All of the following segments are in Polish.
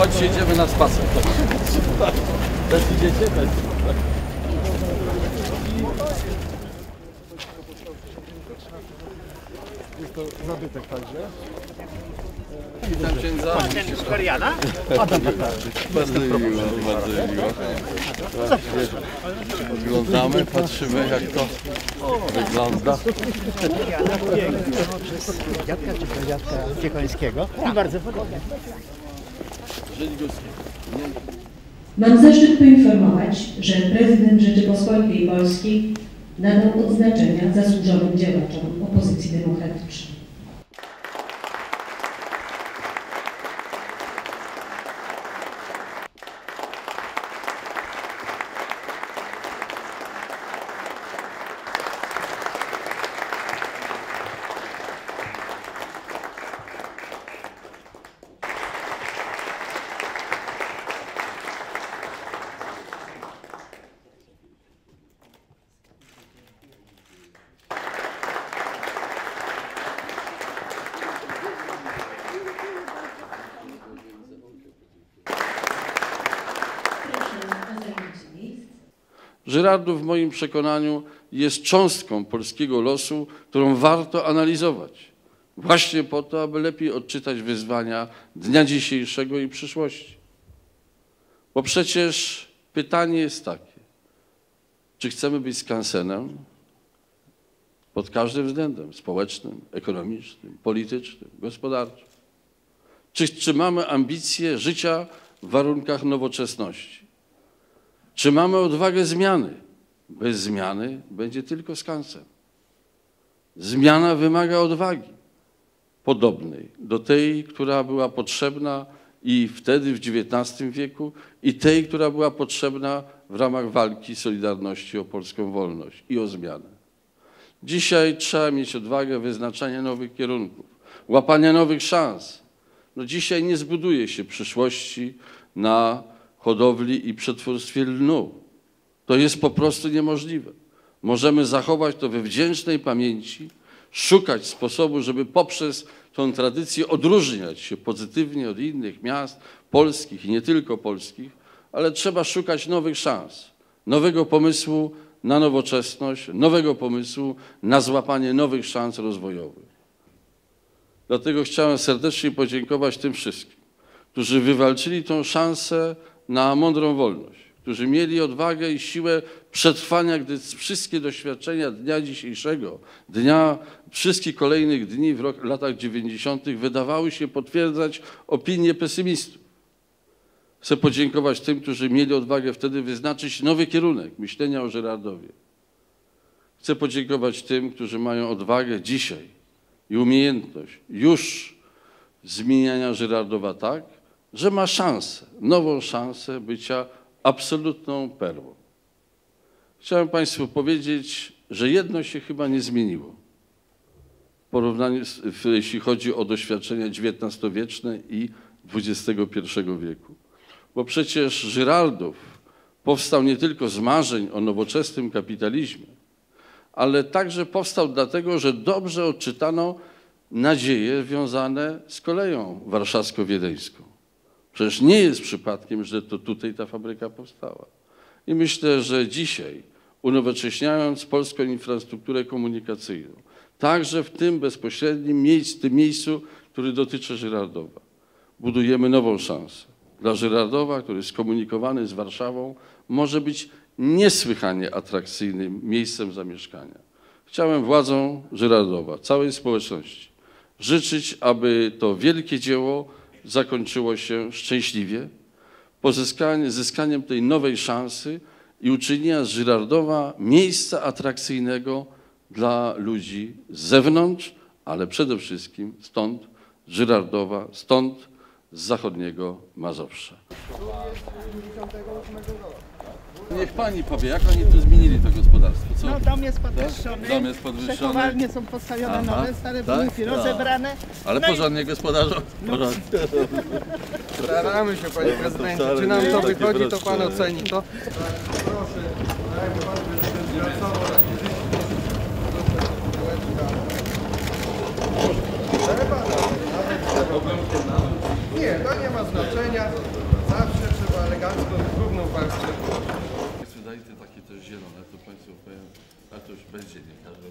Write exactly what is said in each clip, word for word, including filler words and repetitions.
Chodź, jedziemy na spacer. Też idziecie? Też. Jest to zabytek także. Witam księdza. Pan z Koreana? Adam Bardzo miło, bardzo miło. Oglądamy, patrzymy jak to wygląda. Dziadka czy pradziadka Ciechońskiego. I bardzo podobnie. Mam zaszczyt poinformować, że prezydent Rzeczypospolitej Polskiej nadał odznaczenia zasłużonym działaczom opozycji demokratycznej. Żyrardów w moim przekonaniu jest cząstką polskiego losu, którą warto analizować. Właśnie po to, aby lepiej odczytać wyzwania dnia dzisiejszego i przyszłości. Bo przecież pytanie jest takie, czy chcemy być skansenem pod każdym względem społecznym, ekonomicznym, politycznym, gospodarczym? Czy, czy mamy ambicje życia w warunkach nowoczesności? Czy mamy odwagę zmiany? Bez zmiany będzie tylko skansen. Zmiana wymaga odwagi, podobnej do tej, która była potrzebna i wtedy w dziewiętnastym wieku, i tej, która była potrzebna w ramach walki Solidarności o polską wolność i o zmianę. Dzisiaj trzeba mieć odwagę wyznaczania nowych kierunków, łapania nowych szans. No dzisiaj nie zbuduje się przyszłości na hodowli i przetwórstwie lnu. To jest po prostu niemożliwe. Możemy zachować to we wdzięcznej pamięci, szukać sposobu, żeby poprzez tą tradycję odróżniać się pozytywnie od innych miast polskich i nie tylko polskich, ale trzeba szukać nowych szans, nowego pomysłu na nowoczesność, nowego pomysłu na złapanie nowych szans rozwojowych. Dlatego chciałem serdecznie podziękować tym wszystkim, którzy wywalczyli tą szansę na mądrą wolność, którzy mieli odwagę i siłę przetrwania, gdy wszystkie doświadczenia dnia dzisiejszego, dnia wszystkich kolejnych dni w rok, latach dziewięćdziesiątych wydawały się potwierdzać opinie pesymistów. Chcę podziękować tym, którzy mieli odwagę wtedy wyznaczyć nowy kierunek myślenia o Żyrardowie. Chcę podziękować tym, którzy mają odwagę dzisiaj i umiejętność już zmieniania Żyrardowa tak, że ma szansę, nową szansę bycia absolutną perłą. Chciałem Państwu powiedzieć, że jedno się chyba nie zmieniło w porównaniu, z, jeśli chodzi o doświadczenia dziewiętnastowieczne i dwudziestego pierwszego wieku. Bo przecież Żyrardów powstał nie tylko z marzeń o nowoczesnym kapitalizmie, ale także powstał dlatego, że dobrze odczytano nadzieje związane z koleją warszawsko-wiedeńską. Przecież nie jest przypadkiem, że to tutaj ta fabryka powstała. I myślę, że dzisiaj, unowocześniając polską infrastrukturę komunikacyjną, także w tym bezpośrednim miejscu, tym miejscu, który dotyczy Żyrardowa, budujemy nową szansę. Dla Żyrardowa, który skomunikowany z Warszawą, może być niesłychanie atrakcyjnym miejscem zamieszkania. Chciałem władzom Żyrardowa, całej społeczności życzyć, aby to wielkie dzieło zakończyło się szczęśliwie, pozyskaniem, zyskaniem tej nowej szansy i uczynienia z Żyrardowa miejsca atrakcyjnego dla ludzi z zewnątrz, ale przede wszystkim stąd, z Żyrardowa, stąd, z zachodniego Mazowsza. Niech pani powie, jak oni tu zmienili to gospodarstwo? Co? No dom jest podwyższony, Dom jest podwyższony. przechowalnie są postawione Aha, nowe, stare tak? budynki rozebrane. Ale No i- porządnie gospodarzu. Porządnie. Staramy się, panie prezydencie. Czy nam to wychodzi, to pan oceni to. Nie, to nie ma znaczenia. Zawsze trzeba elegancko, równą warstwę. Dajcie takie też zielone, to Państwu powiem, a to już będzie nie każdy.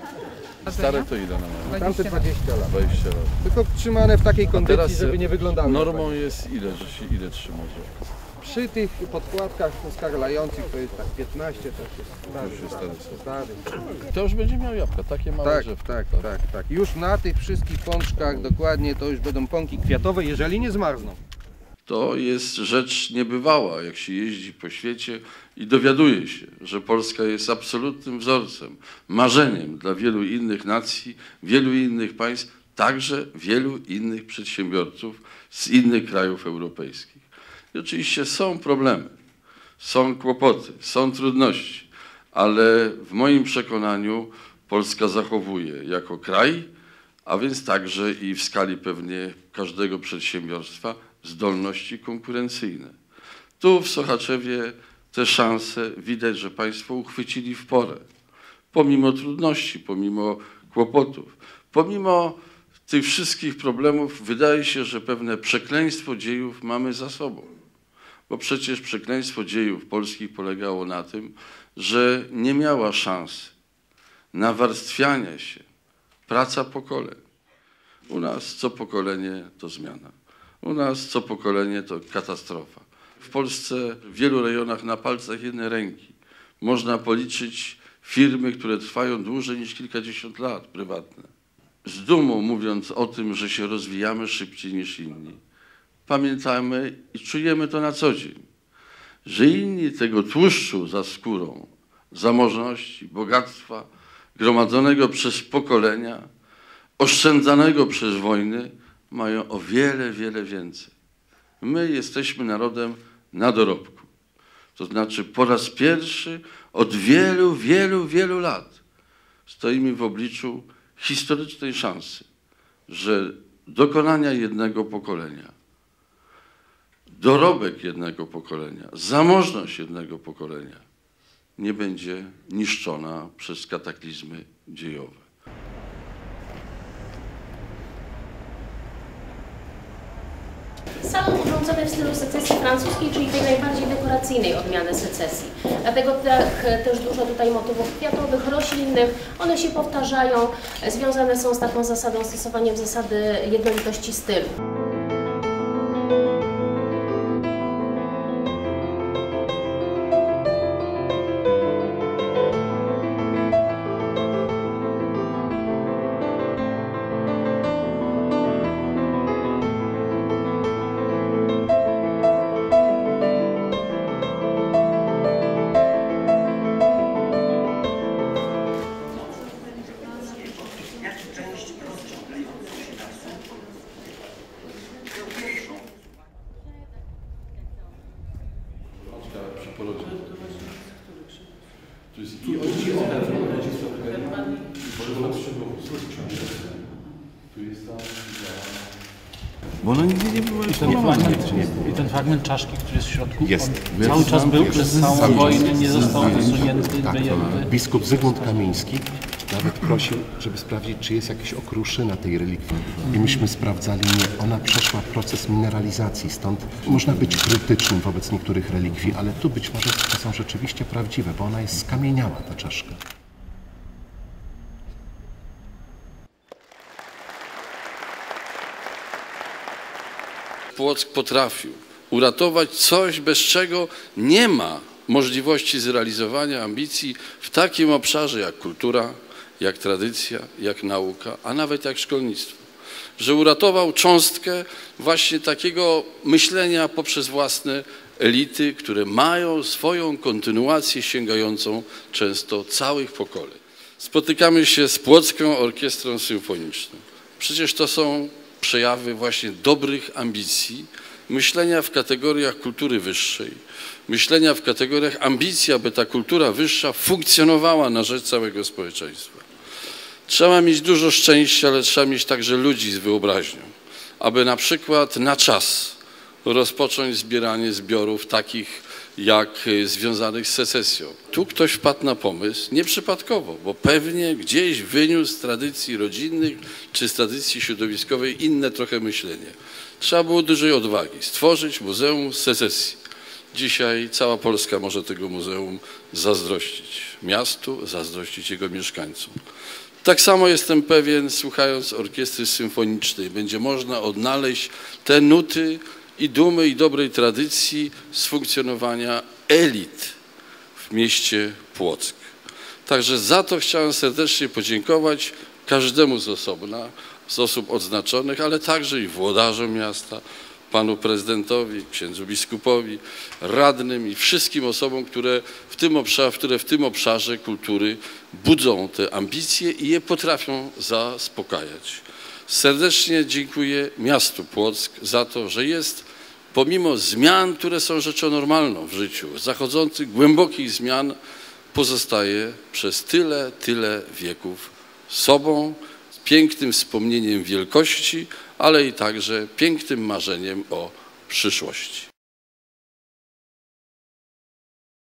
Stare to ile na mają? Tamte dwadzieścia lat. dwadzieścia lat. Tylko trzymane w takiej kondycji, Teraz żeby nie wyglądały. normą jest ile, że się ile trzyma? Że... Przy tych podkładkach skarlających to jest tak piętnaście, to jest stary, już jest stary, stary. stary. To już będzie miał jabłka, takie małe Tak, drzewka. tak, tak, tak. Już na tych wszystkich pączkach dokładnie to już będą pąki kwiatowe, jeżeli nie zmarzną. To jest rzecz niebywała, jak się jeździ po świecie i dowiaduje się, że Polska jest absolutnym wzorcem, marzeniem dla wielu innych nacji, wielu innych państw, także wielu innych przedsiębiorców z innych krajów europejskich. I oczywiście są problemy, są kłopoty, są trudności, ale w moim przekonaniu Polska zachowuje jako kraj, a więc także i w skali pewnie każdego przedsiębiorstwa, zdolności konkurencyjne. Tu w Sochaczewie te szanse widać, że Państwo uchwycili w porę. Pomimo trudności, pomimo kłopotów, pomimo tych wszystkich problemów, wydaje się, że pewne przekleństwo dziejów mamy za sobą. Bo przecież przekleństwo dziejów polskich polegało na tym, że nie miała szans nawarstwiania się praca pokoleń. U nas co pokolenie to zmiana. U nas co pokolenie to katastrofa. W Polsce w wielu rejonach na palcach jednej ręki można policzyć firmy, które trwają dłużej niż kilkadziesiąt lat, prywatne. Z dumą mówiąc o tym, że się rozwijamy szybciej niż inni, pamiętamy i czujemy to na co dzień, że inni tego tłuszczu za skórą, zamożności, bogactwa gromadzonego przez pokolenia, oszczędzanego przez wojny, mają o wiele, wiele więcej. My jesteśmy narodem na dorobku. To znaczy po raz pierwszy od wielu, wielu, wielu lat stoimy w obliczu historycznej szansy, że dokonania jednego pokolenia, dorobek jednego pokolenia, zamożność jednego pokolenia nie będzie niszczona przez kataklizmy dziejowe. Salon urządzony w stylu secesji francuskiej, czyli tej najbardziej dekoracyjnej odmiany secesji. Dlatego tak, też dużo tutaj motywów kwiatowych, roślinnych. One się powtarzają, związane są z taką zasadą, stosowaniem zasady jednolitości stylu. To jest i tu jest ta... Bo ona nigdy nie była eksponowana. I ten fragment czaszki, który jest w środku, jest. On cały czas był przez całą wojnę, nie został wysunięty, tak, wyjęty. Biskup Zygmunt Kamiński nawet prosił, żeby sprawdzić, czy jest jakieś okruszy na tej relikwii. I myśmy sprawdzali, nie. Ona przeszła proces mineralizacji, stąd można być krytycznym wobec niektórych relikwii, ale tu być może to są rzeczywiście prawdziwe, bo ona jest skamieniała, ta czaszka. Płock potrafił uratować coś, bez czego nie ma możliwości zrealizowania ambicji w takim obszarze jak kultura, jak tradycja, jak nauka, a nawet jak szkolnictwo. Że uratował cząstkę właśnie takiego myślenia poprzez własne elity, które mają swoją kontynuację sięgającą często całych pokoleń. Spotykamy się z Płocką Orkiestrą Symfoniczną. Przecież to są przejawy właśnie dobrych ambicji, myślenia w kategoriach kultury wyższej, myślenia w kategoriach ambicji, aby ta kultura wyższa funkcjonowała na rzecz całego społeczeństwa. Trzeba mieć dużo szczęścia, ale trzeba mieć także ludzi z wyobraźnią, aby na przykład na czas rozpocząć zbieranie zbiorów takich jak związanych z secesją. Tu ktoś wpadł na pomysł nieprzypadkowo, bo pewnie gdzieś wyniósł z tradycji rodzinnych czy z tradycji środowiskowej inne trochę myślenie. Trzeba było dużej odwagi stworzyć Muzeum Secesji. Dzisiaj cała Polska może tego muzeum zazdrościć miastu, zazdrościć jego mieszkańcom. Tak samo jestem pewien, słuchając orkiestry symfonicznej, będzie można odnaleźć te nuty i dumy i dobrej tradycji z funkcjonowania elit w mieście Płock. Także za to chciałem serdecznie podziękować każdemu z osobna, z osób odznaczonych, ale także i włodarzom miasta, panu prezydentowi, księdzu biskupowi, radnym i wszystkim osobom, które w tym obszarze, które w tym obszarze kultury budzą te ambicje i je potrafią zaspokajać. Serdecznie dziękuję miastu Płock za to, że jest, pomimo zmian, które są rzeczą normalną w życiu, zachodzących głębokich zmian, pozostaje przez tyle, tyle wieków sobą, z pięknym wspomnieniem wielkości, ale i także pięknym marzeniem o przyszłości.